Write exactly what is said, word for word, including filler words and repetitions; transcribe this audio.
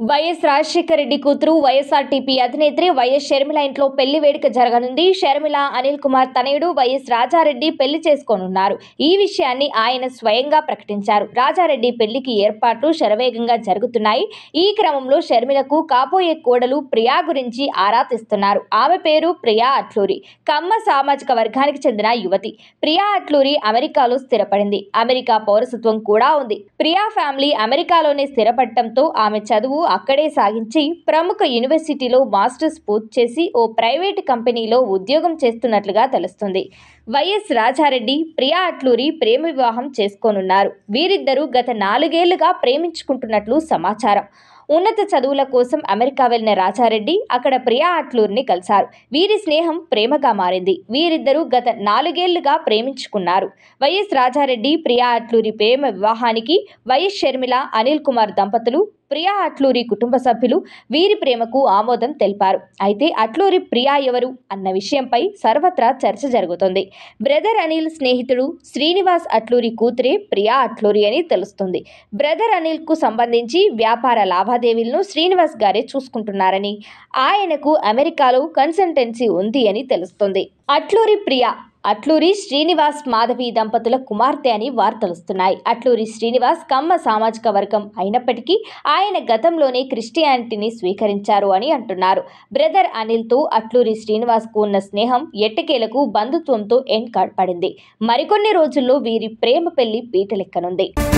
YS Rajasekhara Reddy కూతురు YSRTP అధినేత్రి YS Sharmila ఇంట్లో పెళ్లి వేడుక జరగనుంది. షర్మిల, అనిల్ కుమార్ తనయుడు వైఎస్ రాజారెడ్డి పెళ్లి చేసుకోనున్నారు. ఈ విషయాన్ని ఆయన స్వయంగా ప్రకటించారు. రాజారెడ్డి పెళ్లికి ఏర్పాట్లు శరవేగంగా జరుగుతున్నాయి. ఈ క్రమంలో షర్మిలకు కాబోయే కోడలు ప్రియా గురించి ఆరా తీస్తున్నారు. ఆమె పేరు ప్రియా అట్లూరి. కమ్మ సామాజిక వర్గానికి చెందిన యువతి. ప్రియా అట్లూరి అమెరికాలో స్థిరపడింది. అమెరికా పౌరసత్వం కూడా ఉంది. ప్రియా ఫ్యామిలీ అమెరికాలోనే స్థిరపడటంతో ఆమె చదువు అక్కడే సాగించి ప్రముఖ యూనివర్సిటీలో మాస్టర్స్ పూర్తి చేసి ఓ ప్రైవేటు కంపెనీలో ఉద్యోగం చేస్తున్నట్లుగా తెలుస్తుంది. వైఎస్ రాజారెడ్డి, ప్రియా అట్లూరి ప్రేమ వివాహం చేసుకోనున్నారు. వీరిద్దరూ గత నాలుగేళ్లుగా ప్రేమించుకుంటున్నట్లు సమాచారం. ఉన్నత చదువుల కోసం అమెరికా వెళ్లిన రాజారెడ్డి అక్కడ ప్రియా అట్లూరిని కలిశారు. వీరి స్నేహం ప్రేమగా మారింది. వీరిద్దరూ గత నాలుగేళ్లుగా ప్రేమించుకున్నారు. వైఎస్ రాజారెడ్డి, ప్రియా అట్లూరి ప్రేమ వివాహానికి వైఎస్ షర్మిల, అనిల్ కుమార్ దంపతులు, ప్రియా అట్లూరి కుటుంబ సభ్యులు వీరి ప్రేమకు ఆమోదం తెలిపారు. అయితే అట్లూరి ప్రియా ఎవరు అన్న విషయంపై సర్వత్రా చర్చ జరుగుతోంది. బ్రదర్ అనిల్ స్నేహితుడు శ్రీనివాస్ అట్లూరి కూతురే ప్రియా అట్లూరి అని తెలుస్తుంది. బ్రదర్ అనిల్ కు సంబంధించి వ్యాపార లావాదేవీలను శ్రీనివాస్ గారే చూసుకుంటున్నారని, ఆయనకు అమెరికాలో కన్సల్టెన్సీ ఉంది అని తెలుస్తుంది. అట్లూరి ప్రియా అట్లూరి శ్రీనివాస్ మాధవి దంపతుల కుమార్తె అని వార్తలుస్తున్నాయి. అట్లూరి శ్రీనివాస్ కమ్మ సామాజిక వర్గం అయినప్పటికీ ఆయన గతంలోనే క్రిస్టియానిటీని స్వీకరించారు అని అంటున్నారు. బ్రదర్ అనిల్తో అట్లూరి శ్రీనివాస్కు ఉన్న స్నేహం ఎట్టకేలకు బంధుత్వంతో ఎండ్ కార్డ్ పడింది. మరికొన్ని రోజుల్లో వీరి ప్రేమ పెళ్లి పీటలెక్కనుంది.